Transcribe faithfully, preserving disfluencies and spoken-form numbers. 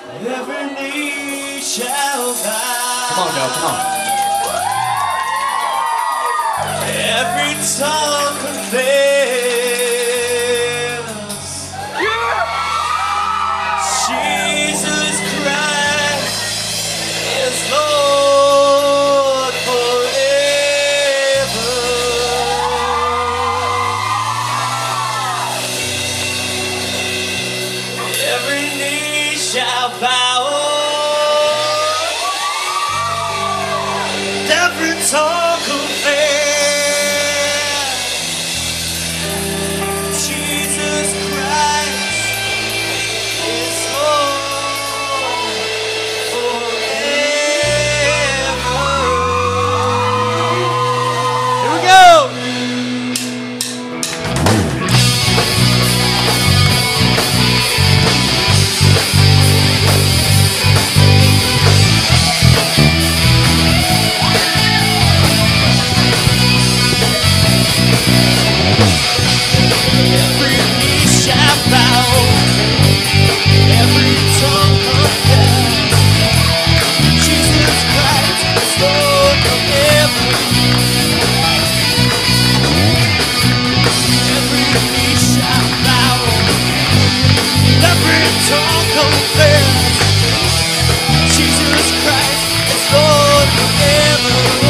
Every knee shall bow. Come on, Joe, come on. Every tongue confess. Yeah. Jesus Christ is Lord forever. Every knee shall bow. Every tongue confess. Jesus Christ is Lord forever. Here we go. Every knee shall bow, every tongue confess, Jesus Christ is Lord forever. Every knee shall bow, every tongue confess, Jesus Christ is Lord forever.